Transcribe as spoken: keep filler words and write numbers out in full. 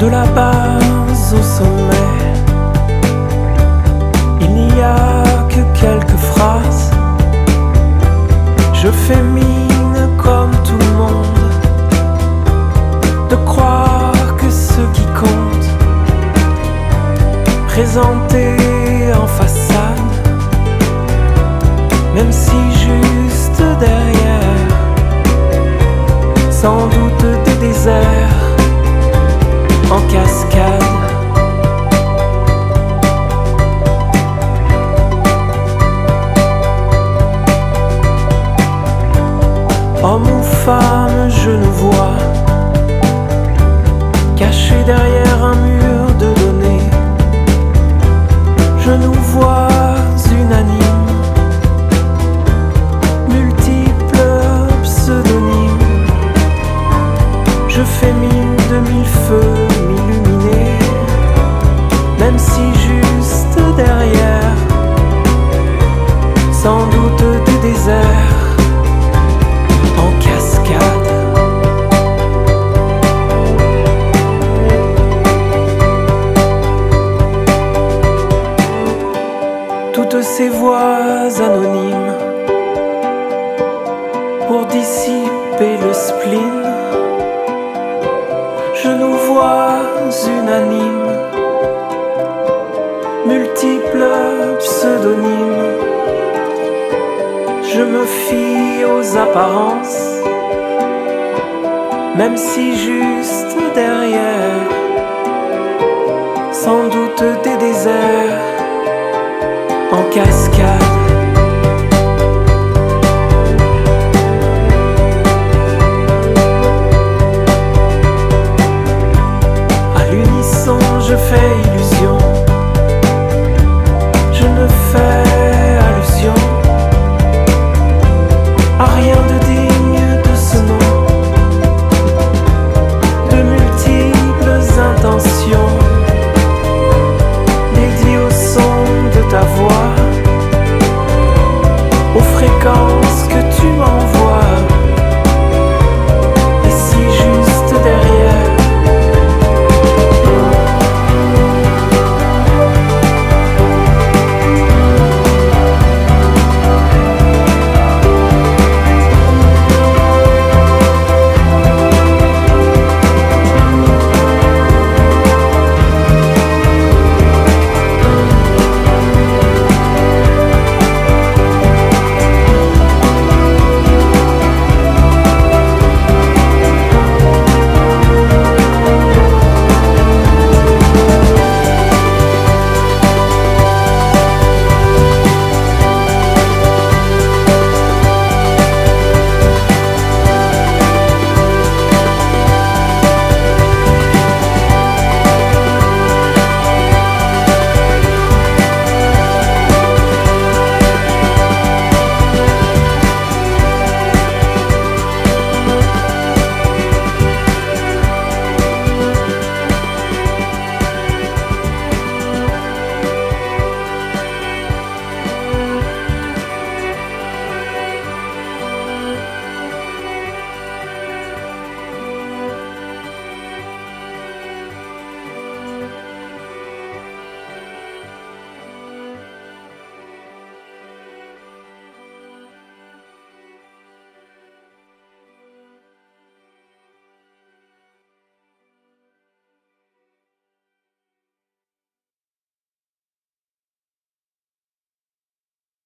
de la base au sommet. Il n'y a que quelques phrases. Je fais mine comme tout le monde de croire que ce qui compte, présenté en façade, même si juste derrière, sans doute des déserts en cascade. Homme ou femme, je ne vois, caché derrière un mur de données, je nous vois unanimes, multiples pseudonymes. Je fais mine de mille feux m'illuminer, même si juste derrière, sans doute des déserts en cascade. Toutes ces voix anonymes pour dissiper le spleen, je nous vois unanimes, multiples pseudonymes. Je me fie aux apparences, même si juste derrière, sans doute des déserts